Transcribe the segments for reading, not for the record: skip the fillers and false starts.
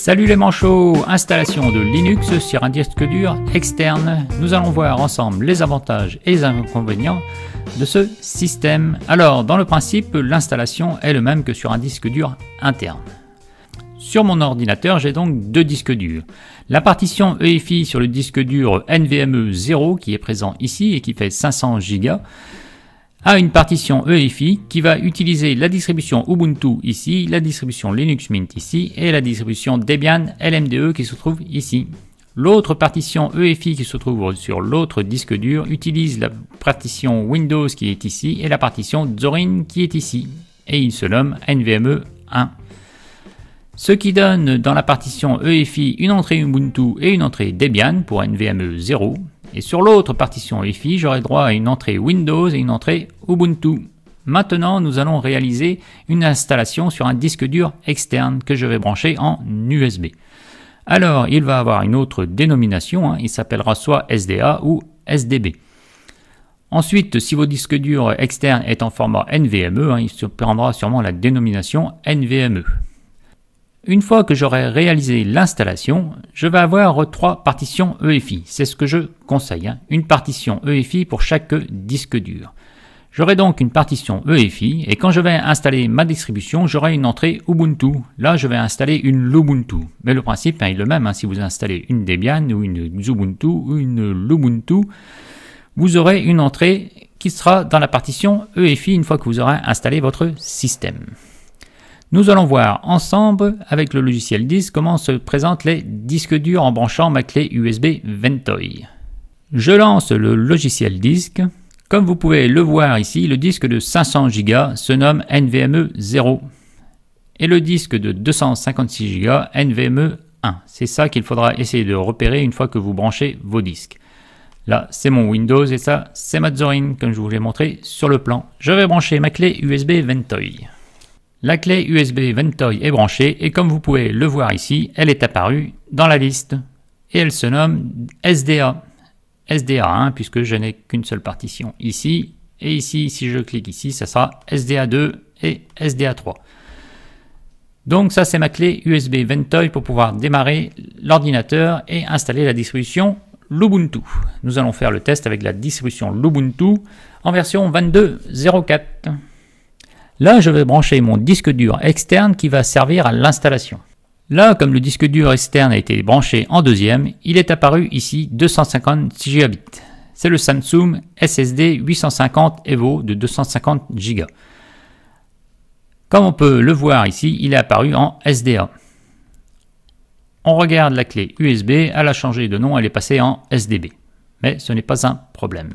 Salut les manchots, installation de Linux sur un disque dur externe. Nous allons voir ensemble les avantages et les inconvénients de ce système. Alors, dans le principe, l'installation est le même que sur un disque dur interne. Sur mon ordinateur, j'ai donc deux disques durs. La partition EFI sur le disque dur NVMe 0 qui est présent ici et qui fait 500 Go a une partition EFI qui va utiliser la distribution Ubuntu ici, la distribution Linux Mint ici et la distribution Debian LMDE qui se trouve ici. L'autre partition EFI qui se trouve sur l'autre disque dur utilise la partition Windows qui est ici et la partition Zorin qui est ici. Et il se nomme NVMe 1. Ce qui donne dans la partition EFI une entrée Ubuntu et une entrée Debian pour NVMe 0. Et sur l'autre partition EFI, j'aurai droit à une entrée Windows et une entrée Ubuntu. Maintenant, nous allons réaliser une installation sur un disque dur externe que je vais brancher en USB. Alors, il va avoir une autre dénomination, il s'appellera soit SDA ou SDB. Ensuite, si votre disque dur externe est en format NVMe, il se prendra sûrement la dénomination NVMe. Une fois que j'aurai réalisé l'installation, je vais avoir trois partitions EFI. C'est ce que je conseille, une partition EFI pour chaque disque dur. J'aurai donc une partition EFI et quand je vais installer ma distribution, j'aurai une entrée Ubuntu. Là, je vais installer une Lubuntu. Mais le principe est le même. Si vous installez une Debian ou une Xubuntu ou une Lubuntu, vous aurez une entrée qui sera dans la partition EFI une fois que vous aurez installé votre système. Nous allons voir ensemble avec le logiciel disk comment se présentent les disques durs en branchant ma clé USB Ventoy. Je lance le logiciel disk. Comme vous pouvez le voir ici, le disque de 500 Go se nomme NVMe 0 et le disque de 256 Go NVMe 1. C'est ça qu'il faudra essayer de repérer une fois que vous branchez vos disques. Là, c'est mon Windows et ça, c'est ma Zorin comme je vous l'ai montré sur le plan. Je vais brancher ma clé USB Ventoy. La clé USB Ventoy est branchée et comme vous pouvez le voir ici, elle est apparue dans la liste et elle se nomme SDA. SDA1 puisque je n'ai qu'une seule partition ici et ici, si je clique ici, ça sera SDA2 et SDA3. Donc ça c'est ma clé USB Ventoy pour pouvoir démarrer l'ordinateur et installer la distribution Lubuntu. Nous allons faire le test avec la distribution Lubuntu en version 22.04. Là, je vais brancher mon disque dur externe qui va servir à l'installation. Là, comme le disque dur externe a été branché en deuxième, il est apparu ici 256 Go. C'est le Samsung SSD 850 Evo de 250 Go. Comme on peut le voir ici, il est apparu en SDA. On regarde la clé USB, elle a changé de nom, elle est passée en SDB. Mais ce n'est pas un problème.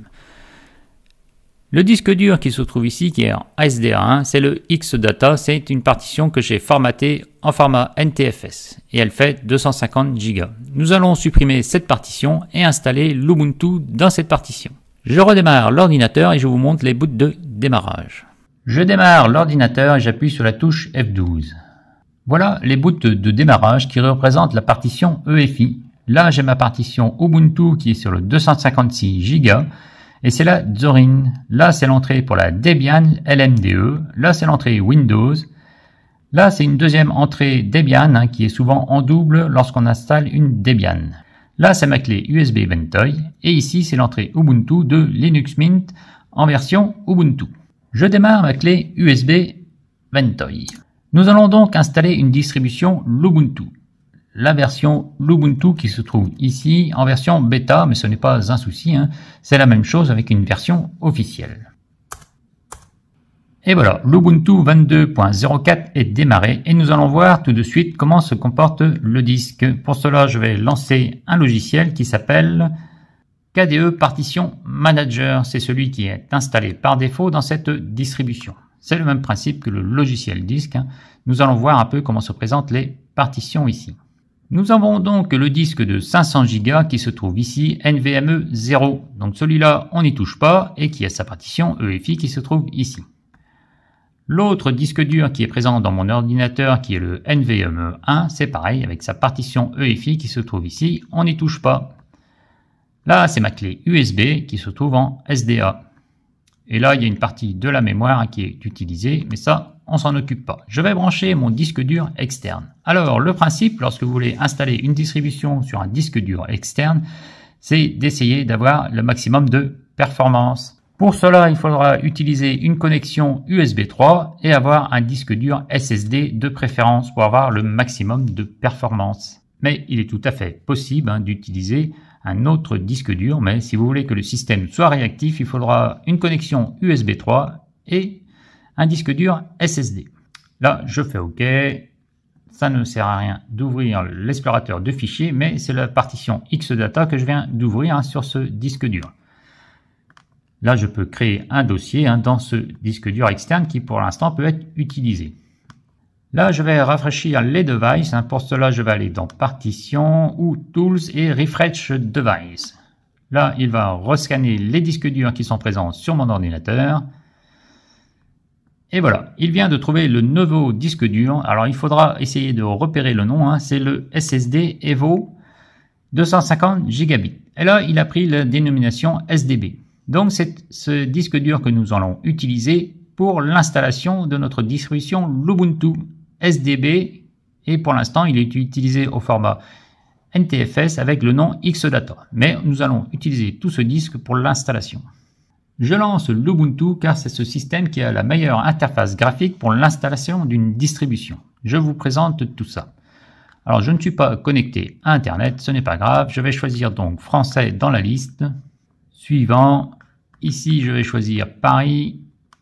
Le disque dur qui se trouve ici, qui est en SDA1, c'est le Xdata, c'est une partition que j'ai formatée en format NTFS et elle fait 250 Go. Nous allons supprimer cette partition et installer l'Ubuntu dans cette partition. Je redémarre l'ordinateur et je vous montre les bouts de démarrage. Je démarre l'ordinateur et j'appuie sur la touche F12. Voilà les bouts de démarrage qui représentent la partition EFI. Là, j'ai ma partition Ubuntu qui est sur le 256 Go. Et c'est la Zorin. Là, c'est l'entrée pour la Debian LMDE. Là, c'est l'entrée Windows. Là, c'est une deuxième entrée Debian qui est souvent en double lorsqu'on installe une Debian. Là, c'est ma clé USB Ventoy. Et ici, c'est l'entrée Ubuntu de Linux Mint en version Ubuntu. Je démarre ma clé USB Ventoy. Nous allons donc installer une distribution Lubuntu. La version Lubuntu qui se trouve ici en version bêta, mais ce n'est pas un souci, c'est la même chose avec une version officielle. Et voilà, Lubuntu 22.04 est démarré et nous allons voir tout de suite comment se comporte le disque. Pour cela, je vais lancer un logiciel qui s'appelle KDE Partition Manager. C'est celui qui est installé par défaut dans cette distribution. C'est le même principe que le logiciel disque. Nous allons voir un peu comment se présentent les partitions ici. Nous avons donc le disque de 500 Go qui se trouve ici, NVMe 0. Donc celui-là, on n'y touche pas et qui a sa partition EFI qui se trouve ici. L'autre disque dur qui est présent dans mon ordinateur qui est le NVMe 1, c'est pareil avec sa partition EFI qui se trouve ici, on n'y touche pas. Là, c'est ma clé USB qui se trouve en SDA. Et là, il y a une partie de la mémoire qui est utilisée, mais ça, on s'en occupe pas. Je vais brancher mon disque dur externe. Alors, le principe, lorsque vous voulez installer une distribution sur un disque dur externe, c'est d'essayer d'avoir le maximum de performance. Pour cela, il faudra utiliser une connexion USB 3 et avoir un disque dur SSD de préférence pour avoir le maximum de performance. Mais il est tout à fait possible d'utiliser un autre disque dur, mais si vous voulez que le système soit réactif, il faudra une connexion USB 3 et un disque dur SSD. Là, je fais OK. Ça ne sert à rien d'ouvrir l'explorateur de fichiers, mais c'est la partition Xdata que je viens d'ouvrir sur ce disque dur. Là, je peux créer un dossier dans ce disque dur externe qui, pour l'instant, peut être utilisé. Là, je vais rafraîchir les devices. Pour cela, je vais aller dans Partition ou Tools et Refresh Device. Là, il va rescanner les disques durs qui sont présents sur mon ordinateur. Et voilà, il vient de trouver le nouveau disque dur. Alors, il faudra essayer de repérer le nom. C'est le SSD Evo 250 Gigabits. Et là, il a pris la dénomination SDB. Donc, c'est ce disque dur que nous allons utiliser pour l'installation de notre distribution Lubuntu SDB. Et pour l'instant, il est utilisé au format NTFS avec le nom Xdata. Mais nous allons utiliser tout ce disque pour l'installation. Je lance Lubuntu car c'est ce système qui a la meilleure interface graphique pour l'installation d'une distribution. Je vous présente tout ça. Alors, je ne suis pas connecté à Internet, ce n'est pas grave. Je vais choisir donc français dans la liste. Suivant. Ici, je vais choisir Paris.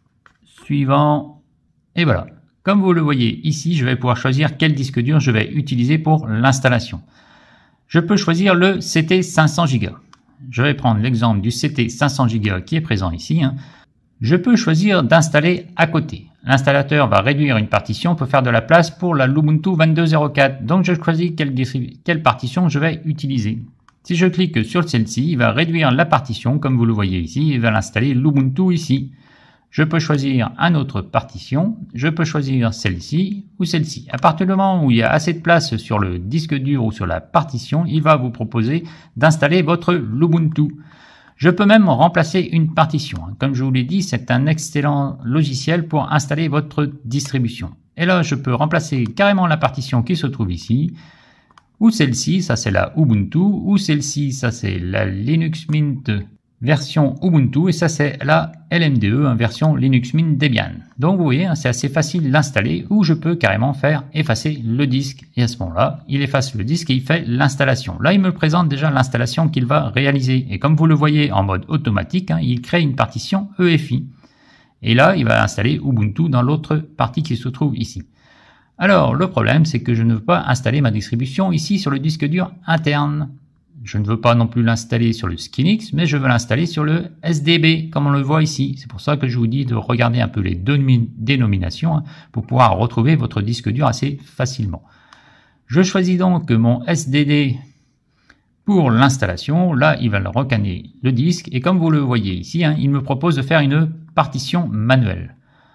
Suivant. Et voilà. Comme vous le voyez ici, je vais pouvoir choisir quel disque dur je vais utiliser pour l'installation. Je peux choisir le CT 500 Go. Je vais prendre l'exemple du CT 500 Go qui est présent ici. Je peux choisir d'installer à côté. L'installateur va réduire une partition pour faire de la place pour la Lubuntu 22.04. Donc, je choisis quelle partition je vais utiliser. Si je clique sur celle-ci, il va réduire la partition, comme vous le voyez ici, et va l'installer Lubuntu ici. Je peux choisir une autre partition, je peux choisir celle-ci ou celle-ci. À partir du moment où il y a assez de place sur le disque dur ou sur la partition, il va vous proposer d'installer votre Lubuntu. Je peux même remplacer une partition. Comme je vous l'ai dit, c'est un excellent logiciel pour installer votre distribution. Et là, je peux remplacer carrément la partition qui se trouve ici. Ou celle-ci, ça c'est la Ubuntu, ou celle-ci, ça c'est la Linux Mint version Ubuntu, et ça c'est la LMDE, version Linux Mint Debian. Donc vous voyez, c'est assez facile d'installer, ou je peux carrément faire effacer le disque, et à ce moment-là, il efface le disque et il fait l'installation. Là, il me présente déjà l'installation qu'il va réaliser, et comme vous le voyez en mode automatique, il crée une partition EFI. Et là, il va installer Ubuntu dans l'autre partie qui se trouve ici. Alors, le problème, c'est que je ne veux pas installer ma distribution ici sur le disque dur interne. Je ne veux pas non plus l'installer sur le Skinix, mais je veux l'installer sur le SDB, comme on le voit ici. C'est pour ça que je vous dis de regarder un peu les dénominations pour pouvoir retrouver votre disque dur assez facilement. Je choisis donc mon SDD pour l'installation. Là, il va le recanner le disque. Et comme vous le voyez ici, il me propose de faire une partition manuelle.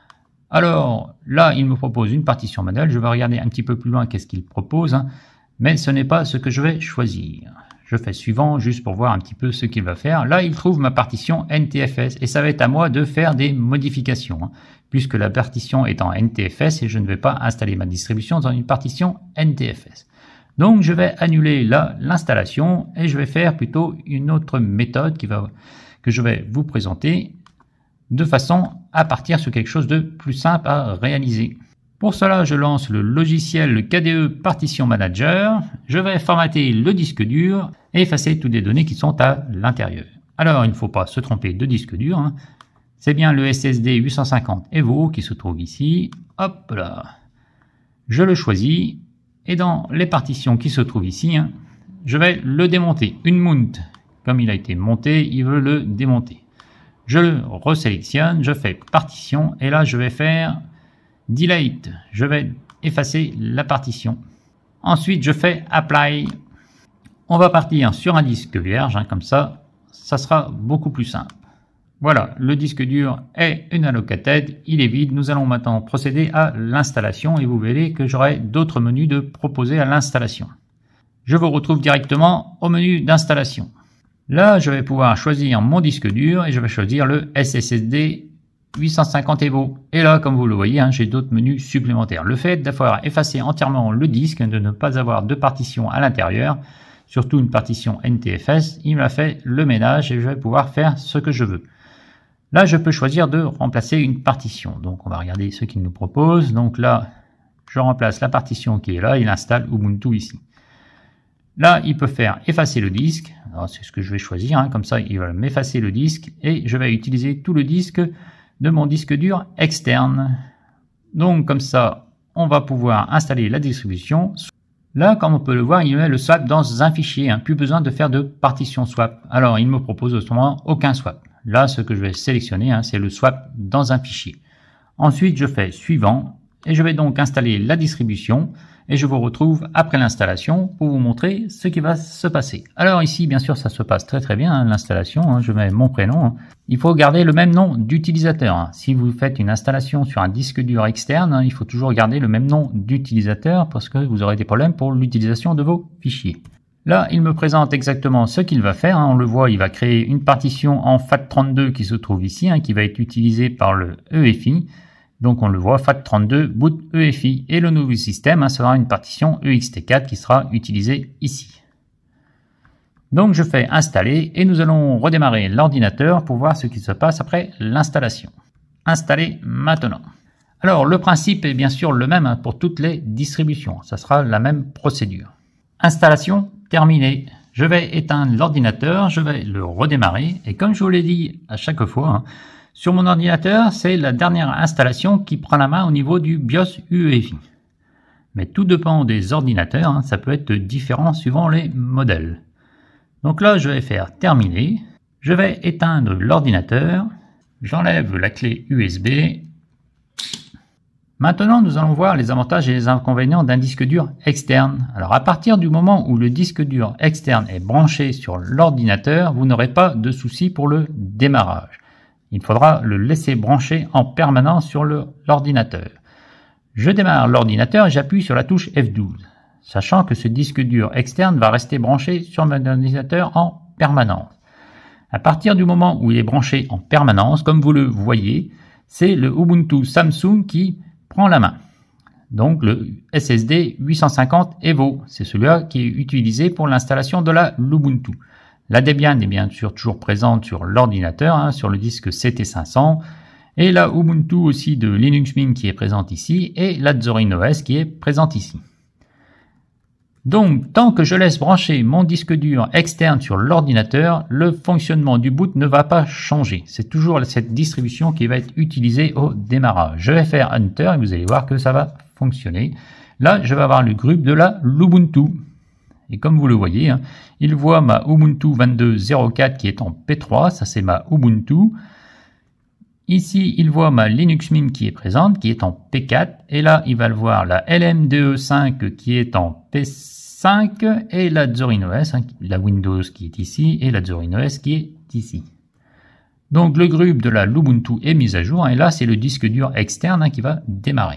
Alors là, il me propose une partition manuelle. Je vais regarder un petit peu plus loin qu'est-ce qu'il propose, mais ce n'est pas ce que je vais choisir. Je fais suivant juste pour voir un petit peu ce qu'il va faire. Là, il trouve ma partition NTFS et ça va être à moi de faire des modifications, puisque la partition est en NTFS et je ne vais pas installer ma distribution dans une partition NTFS. Donc, je vais annuler là l'installation et je vais faire plutôt une autre méthode que je vais vous présenter de façon à partir sur quelque chose de plus simple à réaliser. Pour cela, je lance le logiciel KDE Partition Manager. Je vais formater le disque dur et effacer toutes les données qui sont à l'intérieur. Alors, il ne faut pas se tromper de disque dur. C'est bien le SSD 850 Evo qui se trouve ici. Hop là. Je le choisis et dans les partitions qui se trouvent ici, je vais le démonter. Une mount, comme il a été monté, il veut le démonter. Je le resélectionne, je fais partition et là je vais faire delete. Je vais effacer la partition. Ensuite je fais apply. On va partir sur un disque vierge, comme ça sera beaucoup plus simple. Voilà, le disque dur est unallocated, il est vide. Nous allons maintenant procéder à l'installation et vous verrez que j'aurai d'autres menus de proposer à l'installation. Je vous retrouve directement au menu d'installation. Là, je vais pouvoir choisir mon disque dur et je vais choisir le SSD 850 Evo. Et là, comme vous le voyez, j'ai d'autres menus supplémentaires. Le fait d'avoir effacé entièrement le disque, de ne pas avoir de partition à l'intérieur, surtout une partition NTFS, il m'a fait le ménage et je vais pouvoir faire ce que je veux. Là, je peux choisir de remplacer une partition. Donc, on va regarder ce qu'il nous propose. Donc là, je remplace la partition qui est là, il installe Ubuntu ici. Là, il peut faire effacer le disque. C'est ce que je vais choisir, comme ça, il va m'effacer le disque et je vais utiliser tout le disque de mon disque dur externe. Donc, comme ça, on va pouvoir installer la distribution. Là, comme on peut le voir, il met le swap dans un fichier. Plus besoin de faire de partition swap. Alors, il me propose autrement aucun swap. Là, ce que je vais sélectionner, c'est le swap dans un fichier. Ensuite, je fais suivant et je vais donc installer la distribution et je vous retrouve après l'installation pour vous montrer ce qui va se passer. Alors ici, bien sûr, ça se passe très bien, l'installation. Je mets mon prénom. Il faut garder le même nom d'utilisateur. Si vous faites une installation sur un disque dur externe, il faut toujours garder le même nom d'utilisateur parce que vous aurez des problèmes pour l'utilisation de vos fichiers. Là, il me présente exactement ce qu'il va faire. On le voit, il va créer une partition en FAT32 qui se trouve ici, qui va être utilisée par le EFI. Donc on le voit, FAT32 boot EFI. Et le nouveau système sera une partition EXT4 qui sera utilisée ici. Donc je fais installer et nous allons redémarrer l'ordinateur pour voir ce qui se passe après l'installation. Installer maintenant. Alors le principe est bien sûr le même pour toutes les distributions. Ça sera la même procédure. Installation terminée. Je vais éteindre l'ordinateur, je vais le redémarrer et comme je vous l'ai dit à chaque fois, sur mon ordinateur, c'est la dernière installation qui prend la main au niveau du BIOS UEFI. Mais tout dépend des ordinateurs, ça peut être différent suivant les modèles. Donc là, je vais faire terminer, je vais éteindre l'ordinateur, j'enlève la clé USB. Maintenant, nous allons voir les avantages et les inconvénients d'un disque dur externe. Alors, à partir du moment où le disque dur externe est branché sur l'ordinateur, vous n'aurez pas de souci pour le démarrage. Il faudra le laisser brancher en permanence sur l'ordinateur. Je démarre l'ordinateur et j'appuie sur la touche F12, sachant que ce disque dur externe va rester branché sur mon ordinateur en permanence. À partir du moment où il est branché en permanence, comme vous le voyez, c'est le Ubuntu Samsung qui prend la main. Donc le SSD 850 Evo, c'est celui-là qui est utilisé pour l'installation de la Ubuntu. La Debian est bien sûr toujours présente sur l'ordinateur, sur le disque CT500, et la Ubuntu aussi de Linux Mint qui est présente ici, et la Zorin OS qui est présente ici. Donc, tant que je laisse brancher mon disque dur externe sur l'ordinateur, le fonctionnement du boot ne va pas changer. C'est toujours cette distribution qui va être utilisée au démarrage. Je vais faire Enter et vous allez voir que ça va fonctionner. Là, je vais avoir le groupe de la Ubuntu. Et comme vous le voyez, il voit ma Ubuntu 22.04 qui est en P3, ça c'est ma Ubuntu. Ici, il voit ma Linux Mint qui est présente, qui est en P4. Et là, il va le voir la LMDE5 qui est en P5 et la Zorin OS, la Windows qui est ici et la Zorin OS qui est ici. Donc le groupe de la Ubuntu est mis à jour et là, c'est le disque dur externe qui va démarrer.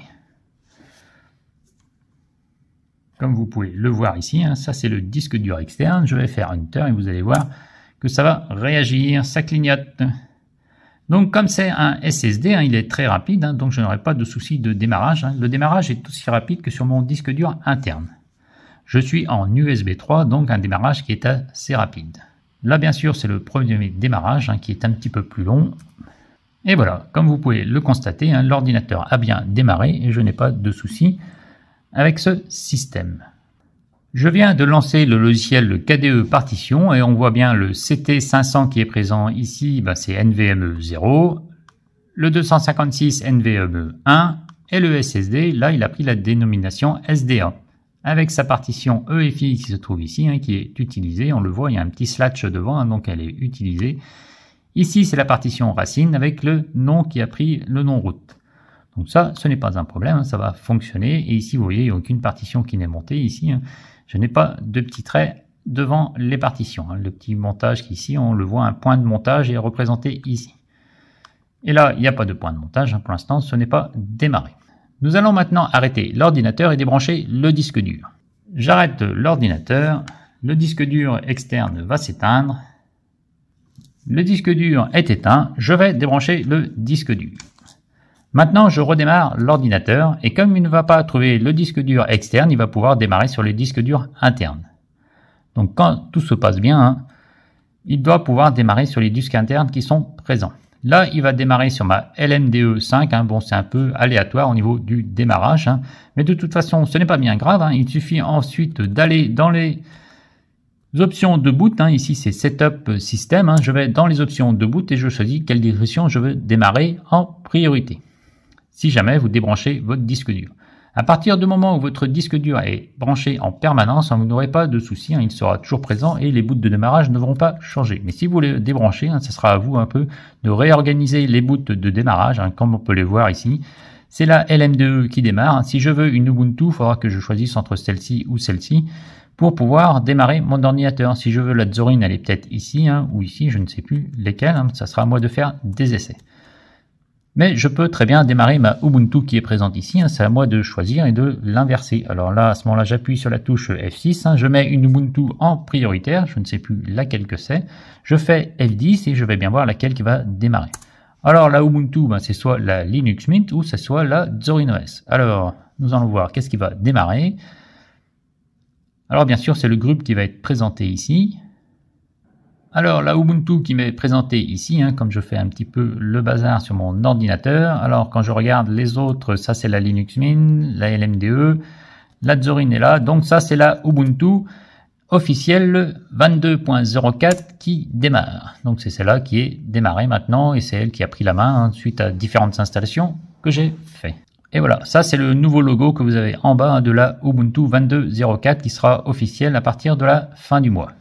Comme vous pouvez le voir ici, ça c'est le disque dur externe. Je vais faire Enter et vous allez voir que ça va réagir, ça clignote. Donc comme c'est un SSD, il est très rapide, donc je n'aurai pas de souci de démarrage. Le démarrage est aussi rapide que sur mon disque dur interne. Je suis en USB 3, donc un démarrage qui est assez rapide. Là bien sûr c'est le premier démarrage qui est un petit peu plus long. Et voilà, comme vous pouvez le constater, l'ordinateur a bien démarré et je n'ai pas de souci avec ce système. Je viens de lancer le logiciel KDE Partition et on voit bien le CT500 qui est présent ici, c'est NVMe 0, le 256 NVMe 1 et le SSD, là il a pris la dénomination SDA. Avec sa partition EFI qui se trouve ici, qui est utilisée, on le voit, il y a un petit slash devant, donc elle est utilisée. Ici c'est la partition racine avec le nom qui a pris le nom root. Donc ça, ce n'est pas un problème, ça va fonctionner. Et ici, vous voyez, il n'y a aucune partition qui n'est montée ici. Je n'ai pas de petits traits devant les partitions. Le petit montage qui ici, on le voit, un point de montage est représenté ici. Et là, il n'y a pas de point de montage. Pour l'instant, ce n'est pas démarré. Nous allons maintenant arrêter l'ordinateur et débrancher le disque dur. J'arrête l'ordinateur. Le disque dur externe va s'éteindre. Le disque dur est éteint, je vais débrancher le disque dur. Maintenant, je redémarre l'ordinateur et comme il ne va pas trouver le disque dur externe, il va pouvoir démarrer sur les disques durs internes. Donc quand tout se passe bien, il doit pouvoir démarrer sur les disques internes qui sont présents. Là, il va démarrer sur ma LMDE5. Bon, c'est un peu aléatoire au niveau du démarrage. Mais de toute façon, ce n'est pas bien grave. Il suffit ensuite d'aller dans les options de boot. Ici, c'est Setup System. Je vais dans les options de boot et je choisis quelle distribution je veux démarrer en priorité. Si jamais vous débranchez votre disque dur. À partir du moment où votre disque dur est branché en permanence, vous n'aurez pas de soucis, il sera toujours présent et les boots de démarrage ne vont pas changer. Mais si vous les débranchez, ce sera à vous un peu de réorganiser les boots de démarrage, comme on peut les voir ici. C'est la LMDE qui démarre. Si je veux une Ubuntu, il faudra que je choisisse entre celle-ci ou celle-ci pour pouvoir démarrer mon ordinateur. Si je veux la Zorin, elle est peut-être ici ou ici, je ne sais plus lesquelles. Ça sera à moi de faire des essais. Mais je peux très bien démarrer ma Ubuntu qui est présente ici, c'est à moi de choisir et de l'inverser. Alors là, à ce moment-là, j'appuie sur la touche F6, je mets une Ubuntu en prioritaire, je ne sais plus laquelle que c'est. Je fais F10 et je vais bien voir laquelle qui va démarrer. Alors la Ubuntu, c'est soit la Linux Mint ou c'est soit la Zorin OS. Alors, nous allons voir qu'est-ce qui va démarrer. Alors bien sûr, c'est le groupe qui va être présenté ici. Alors la Ubuntu qui m'est présentée ici, comme je fais un petit peu le bazar sur mon ordinateur. Alors quand je regarde les autres, ça c'est la Linux Mint, la LMDE, la Zorin est là. Donc ça c'est la Ubuntu officielle 22.04 qui démarre. Donc c'est celle-là qui est démarrée maintenant et c'est elle qui a pris la main suite à différentes installations que j'ai fait. Et voilà, ça c'est le nouveau logo que vous avez en bas de la Ubuntu 22.04 qui sera officielle à partir de la fin du mois.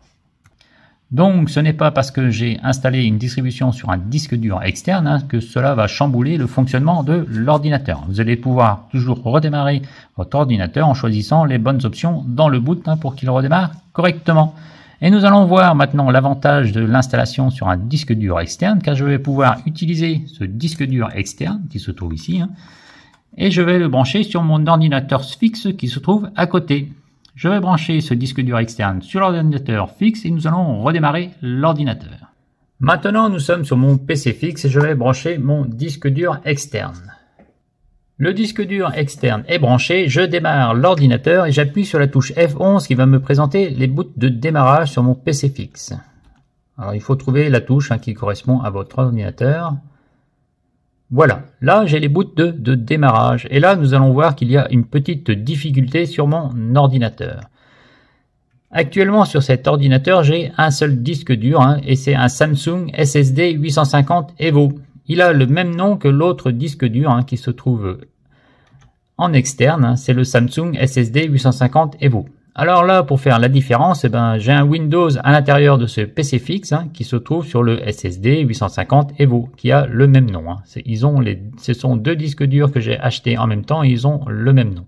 Donc ce n'est pas parce que j'ai installé une distribution sur un disque dur externe que cela va chambouler le fonctionnement de l'ordinateur. Vous allez pouvoir toujours redémarrer votre ordinateur en choisissant les bonnes options dans le boot pour qu'il redémarre correctement. Et nous allons voir maintenant l'avantage de l'installation sur un disque dur externe car je vais pouvoir utiliser ce disque dur externe qui se trouve ici et je vais le brancher sur mon ordinateur fixe qui se trouve à côté. Je vais brancher ce disque dur externe sur l'ordinateur fixe et nous allons redémarrer l'ordinateur. Maintenant, nous sommes sur mon PC fixe et je vais brancher mon disque dur externe. Le disque dur externe est branché, je démarre l'ordinateur et j'appuie sur la touche F11 qui va me présenter les boots de démarrage sur mon PC fixe. Alors, il faut trouver la touche qui correspond à votre ordinateur. Voilà, là j'ai les boots de démarrage et là nous allons voir qu'il y a une petite difficulté sur mon ordinateur. Actuellement sur cet ordinateur j'ai un seul disque dur et c'est un Samsung SSD 850 Evo. Il a le même nom que l'autre disque dur qui se trouve en externe, c'est le Samsung SSD 850 Evo. Alors là, pour faire la différence, j'ai un Windows à l'intérieur de ce PC fixe qui se trouve sur le SSD 850 Evo, qui a le même nom. Ce sont deux disques durs que j'ai achetés en même temps et ils ont le même nom.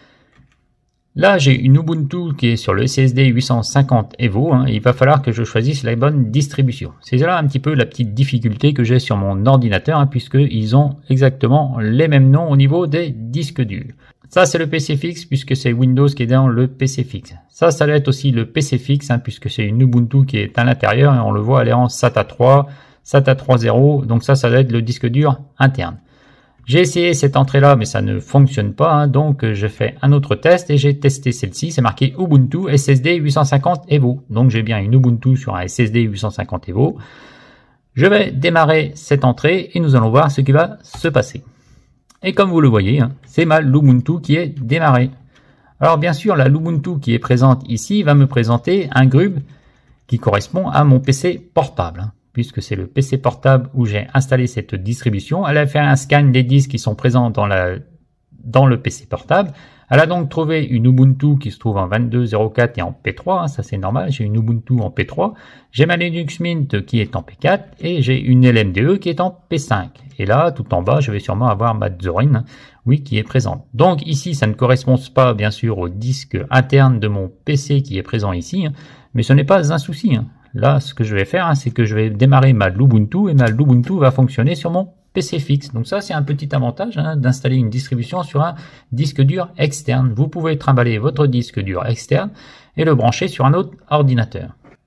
Là, j'ai une Ubuntu qui est sur le SSD 850 Evo. Il va falloir que je choisisse la bonne distribution. C'est là un petit peu la petite difficulté que j'ai sur mon ordinateur, puisqu'ils ont exactement les mêmes noms au niveau des disques durs. Ça, c'est le PC fixe, puisque c'est Windows qui est dans le PC fixe. Ça doit être aussi le PC fixe, puisque c'est une Ubuntu qui est à l'intérieur, et on le voit, elle est en SATA 3, SATA 3.0, donc ça doit être le disque dur interne. J'ai essayé cette entrée-là, mais ça ne fonctionne pas, donc je fais un autre test, et j'ai testé celle-ci, c'est marqué Ubuntu SSD 850 Evo. Donc j'ai bien une Ubuntu sur un SSD 850 Evo. Je vais démarrer cette entrée, et nous allons voir ce qui va se passer. Et comme vous le voyez, c'est ma Ubuntu qui est démarrée. Alors bien sûr, la Ubuntu qui est présente ici va me présenter un GRUB qui correspond à mon PC portable. Puisque c'est le PC portable où j'ai installé cette distribution. Elle a fait un scan des disques qui sont présents dans le PC portable. Elle a donc trouvé une Ubuntu qui se trouve en 22.04 et en P3, ça c'est normal, j'ai une Ubuntu en P3. J'ai ma Linux Mint qui est en P4 et j'ai une LMDE qui est en P5. Et là, tout en bas, je vais sûrement avoir ma Zorin, oui, qui est présente. Donc ici, ça ne correspond pas bien sûr au disque interne de mon PC qui est présent ici, mais ce n'est pas un souci. Là, ce que je vais faire, c'est que je vais démarrer ma Ubuntu et ma Ubuntu va fonctionner sur mon PC fixe. Donc ça, c'est un petit avantage d'installer une distribution sur un disque dur externe. Vous pouvez trimballer votre disque dur externe et le brancher sur un autre ordinateur.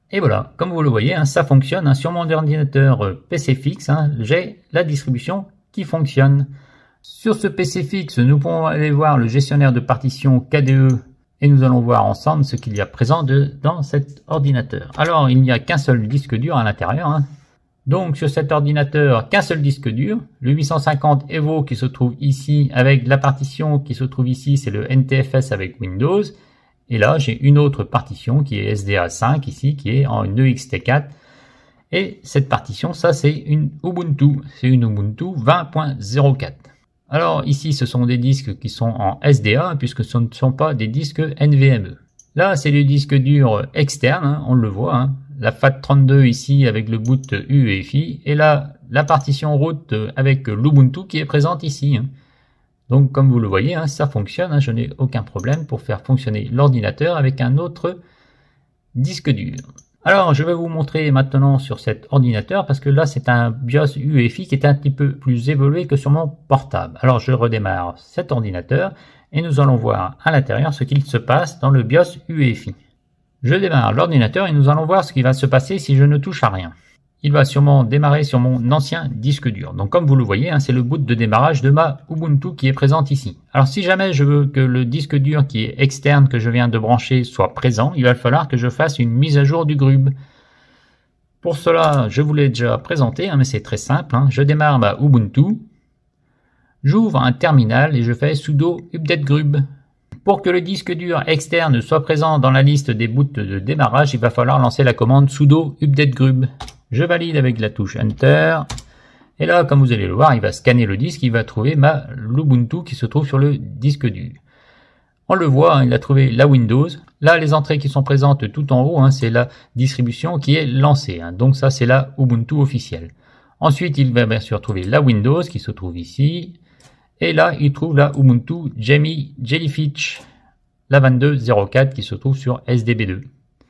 Et voilà, comme vous le voyez, hein, ça fonctionne. Hein, sur mon ordinateur PC fixe, hein, j'ai la distribution qui fonctionne. Sur ce PC fixe, nous pouvons aller voir le gestionnaire de partition KDE et nous allons voir ensemble ce qu'il y a présent dans cet ordinateur. Alors, il n'y a qu'un seul disque dur à l'intérieur. Hein. Donc, sur cet ordinateur, qu'un seul disque dur, le 850 Evo qui se trouve ici avec la partition qui se trouve ici, c'est le NTFS avec Windows. Et là, j'ai une autre partition qui est SDA5 ici, qui est en EXT4. Et cette partition, ça c'est une Ubuntu. C'est une Ubuntu 20.04. Alors ici, ce sont des disques qui sont en SDA, puisque ce ne sont pas des disques NVMe. Là, c'est le disque dur externe, hein, on le voit. Hein, la FAT32 ici avec le boot UEFI. Et là, la partition route avec l'Ubuntu qui est présente ici. Hein. Donc comme vous le voyez, hein, ça fonctionne, hein, je n'ai aucun problème pour faire fonctionner l'ordinateur avec un autre disque dur. Alors je vais vous montrer maintenant sur cet ordinateur, parce que là c'est un BIOS UEFI qui est un petit peu plus évolué que sur mon portable. Alors je redémarre cet ordinateur et nous allons voir à l'intérieur ce qu'il se passe dans le BIOS UEFI. Je démarre l'ordinateur et nous allons voir ce qui va se passer si je ne touche à rien. Il va sûrement démarrer sur mon ancien disque dur. Donc comme vous le voyez, hein, c'est le boot de démarrage de ma Ubuntu qui est présente ici. Alors si jamais je veux que le disque dur qui est externe que je viens de brancher soit présent, il va falloir que je fasse une mise à jour du GRUB. Pour cela, je vous l'ai déjà présenté, hein, mais c'est très simple. Hein. Je démarre ma Ubuntu, j'ouvre un terminal et je fais sudo update grub. Pour que le disque dur externe soit présent dans la liste des boots de démarrage, il va falloir lancer la commande sudo update grub. Je valide avec la touche Enter. Et là, comme vous allez le voir, il va scanner le disque, il va trouver ma Ubuntu qui se trouve sur le disque dur. On le voit, hein, il a trouvé la Windows. Là, les entrées qui sont présentes tout en haut, hein, c'est la distribution qui est lancée. Hein. Donc ça, c'est la Ubuntu officielle. Ensuite, il va bien sûr trouver la Windows qui se trouve ici. Et là, il trouve la Ubuntu Jammy Jellyfish, la 22.04 qui se trouve sur SDB2.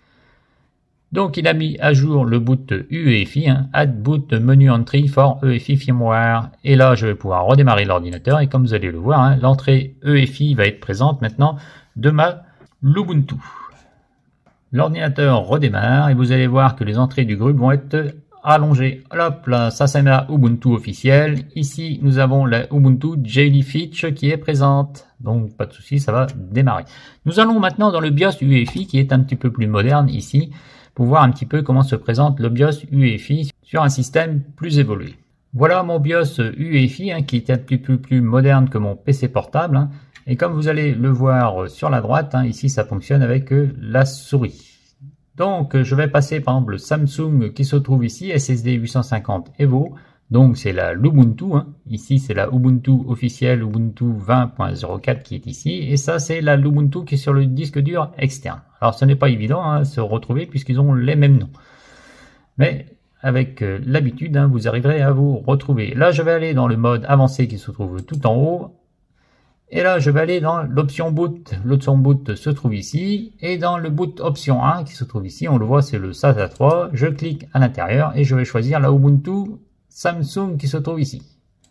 Donc il a mis à jour le boot UEFI, hein, Add Boot Menu Entry for EFI Firmware. Et là, je vais pouvoir redémarrer l'ordinateur et comme vous allez le voir, hein, l'entrée EFI va être présente maintenant de ma Ubuntu. L'ordinateur redémarre et vous allez voir que les entrées du GRUB vont être allongées. Hop là, ça c'est ma Ubuntu officielle. Ici, nous avons la Ubuntu Jellyfish qui est présente. Donc pas de souci, ça va démarrer. Nous allons maintenant dans le BIOS UEFI qui est un petit peu plus moderne ici, pour voir un petit peu comment se présente le BIOS UEFI sur un système plus évolué. Voilà mon BIOS UEFI hein, qui est un petit peu plus moderne que mon PC portable. Hein, et comme vous allez le voir sur la droite, hein, ici ça fonctionne avec la souris. Donc je vais passer par exemple le Samsung qui se trouve ici, SSD 850 Evo. Donc c'est la Ubuntu, hein. Ici c'est la Ubuntu officielle Ubuntu 20.04 qui est ici, et ça c'est la Ubuntu qui est sur le disque dur externe. Alors ce n'est pas évident à se retrouver puisqu'ils ont les mêmes noms. Mais avec l'habitude, hein, vous arriverez à vous retrouver. Là je vais aller dans le mode avancé qui se trouve tout en haut, et là je vais aller dans l'option boot. L'option boot se trouve ici, et dans le boot option 1 qui se trouve ici, on le voit c'est le SATA 3, je clique à l'intérieur et je vais choisir la Ubuntu Samsung qui se trouve ici.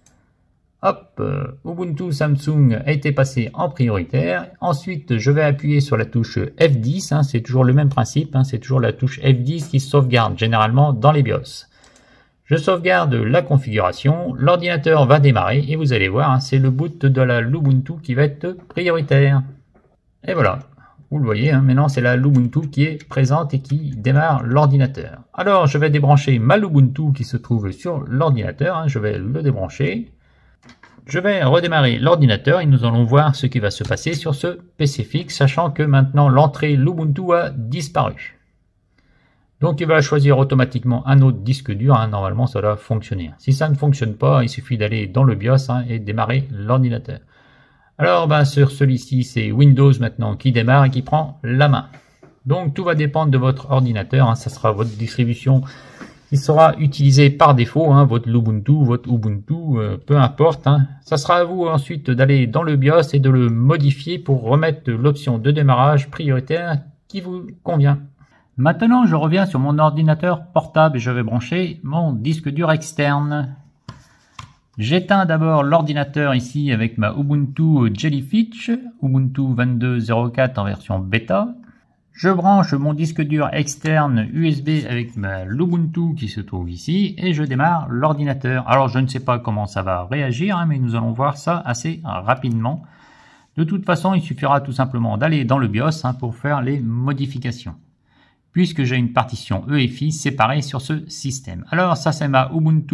Hop, Ubuntu Samsung a été passé en prioritaire. Ensuite, je vais appuyer sur la touche F10. Hein, c'est toujours le même principe. Hein, c'est toujours la touche F10 qui sauvegarde généralement dans les BIOS. Je sauvegarde la configuration. L'ordinateur va démarrer et vous allez voir, hein, c'est le boot de la Ubuntu qui va être prioritaire. Et voilà. Vous le voyez, hein, maintenant c'est la Ubuntu qui est présente et qui démarre l'ordinateur. Alors je vais débrancher ma Ubuntu qui se trouve sur l'ordinateur, hein, je vais le débrancher. Je vais redémarrer l'ordinateur et nous allons voir ce qui va se passer sur ce PC fixe, sachant que maintenant l'entrée Ubuntu a disparu. Donc il va choisir automatiquement un autre disque dur, hein, normalement ça doit fonctionner. Si ça ne fonctionne pas, il suffit d'aller dans le BIOS hein, et démarrer l'ordinateur. Alors ben, sur celui-ci, c'est Windows maintenant qui démarre et qui prend la main. Donc tout va dépendre de votre ordinateur, hein, ça sera votre distribution qui sera utilisée par défaut, hein, votre Ubuntu, peu importe. Hein. Ça sera à vous ensuite d'aller dans le BIOS et de le modifier pour remettre l'option de démarrage prioritaire qui vous convient. Maintenant, je reviens sur mon ordinateur portable et je vais brancher mon disque dur externe. J'éteins d'abord l'ordinateur ici avec ma Ubuntu Jellyfish, Ubuntu 22.04 en version bêta. Je branche mon disque dur externe USB avec ma l'Ubuntu qui se trouve ici et je démarre l'ordinateur. Alors je ne sais pas comment ça va réagir, hein, mais nous allons voir ça assez rapidement. De toute façon, il suffira tout simplement d'aller dans le BIOS pour faire les modifications, puisque j'ai une partition EFI séparée sur ce système. Alors ça c'est ma Ubuntu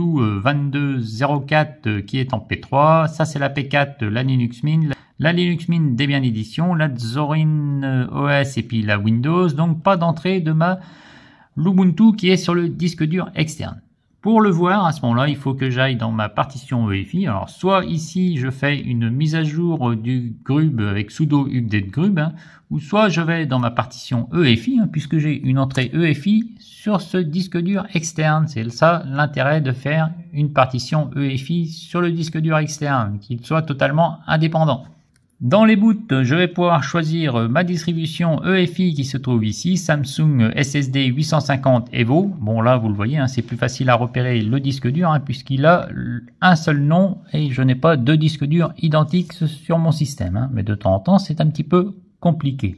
22.04 qui est en P3, ça c'est la P4 de la Linux Mint, la Linux Mint Debian Edition, la Zorin OS et puis la Windows, donc pas d'entrée de ma l'Ubuntu qui est sur le disque dur externe. Pour le voir, à ce moment-là, il faut que j'aille dans ma partition EFI. Alors, soit ici, je fais une mise à jour du grub avec sudo update grub, ou soit je vais dans ma partition EFI, puisque j'ai une entrée EFI sur ce disque dur externe. C'est ça l'intérêt de faire une partition EFI sur le disque dur externe, qu'il soit totalement indépendant. Dans les boots, je vais pouvoir choisir ma distribution EFI qui se trouve ici, Samsung SSD 850 Evo. Bon là, vous le voyez, c'est plus facile à repérer le disque dur puisqu'il a un seul nom et je n'ai pas deux disques durs identiques sur mon système. Mais de temps en temps, c'est un petit peu compliqué.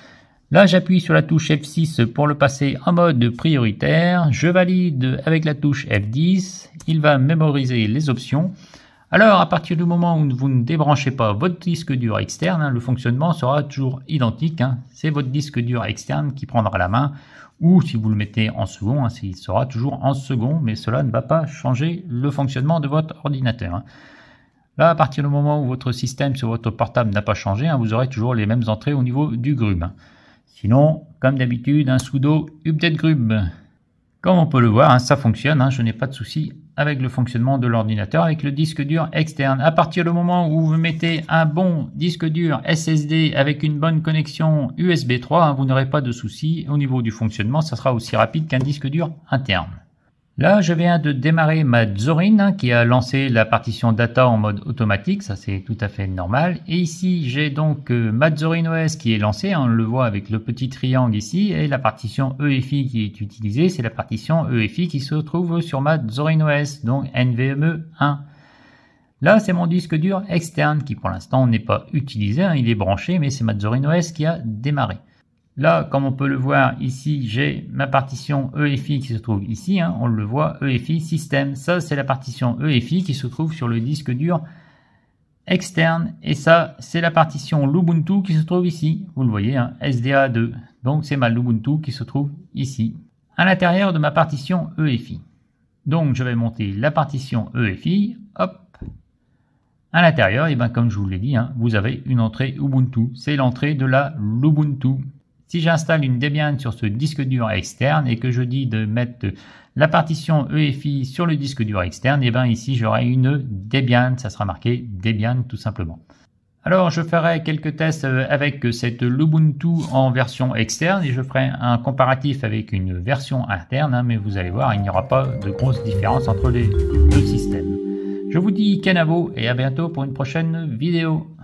Là, j'appuie sur la touche F6 pour le passer en mode prioritaire. Je valide avec la touche F10. Il va mémoriser les options. Alors, à partir du moment où vous ne débranchez pas votre disque dur externe, le fonctionnement sera toujours identique. C'est votre disque dur externe qui prendra la main. Ou si vous le mettez en second, il sera toujours en second, mais cela ne va pas changer le fonctionnement de votre ordinateur. Là, à partir du moment où votre système sur votre portable n'a pas changé, vous aurez toujours les mêmes entrées au niveau du grub. Sinon, comme d'habitude, un sudo update grub. Comme on peut le voir, ça fonctionne, je n'ai pas de souci avec le fonctionnement de l'ordinateur avec le disque dur externe. À partir du moment où vous mettez un bon disque dur SSD avec une bonne connexion USB 3, vous n'aurez pas de souci au niveau du fonctionnement, ça sera aussi rapide qu'un disque dur interne. Là, je viens de démarrer ma Zorin qui a lancé la partition data en mode automatique, ça c'est tout à fait normal. Et ici, j'ai donc ma Zorin OS qui est lancée, on le voit avec le petit triangle ici, et la partition EFI qui est utilisée, c'est la partition EFI qui se trouve sur ma Zorin OS, donc NVMe 1. Là, c'est mon disque dur externe qui pour l'instant n'est pas utilisé, il est branché, mais c'est ma Zorin OS qui a démarré. Là, comme on peut le voir ici, j'ai ma partition EFI qui se trouve ici, on le voit, EFI System. Ça, c'est la partition EFI qui se trouve sur le disque dur externe. Et ça, c'est la partition l'Ubuntu qui se trouve ici. Vous le voyez, SDA2. Donc, c'est ma l'Ubuntu qui se trouve ici, à l'intérieur de ma partition EFI. Donc, je vais monter la partition EFI, hop. À l'intérieur, et comme je vous l'ai dit, vous avez une entrée Ubuntu. C'est l'entrée de la l'Ubuntu. Si j'installe une Debian sur ce disque dur externe et que je dis de mettre la partition EFI sur le disque dur externe, ici j'aurai une Debian, ça sera marqué Debian tout simplement. Alors je ferai quelques tests avec cette l'Ubuntu en version externe et je ferai un comparatif avec une version interne, mais vous allez voir, il n'y aura pas de grosse différence entre les deux systèmes. Je vous dis Kenavo et à bientôt pour une prochaine vidéo.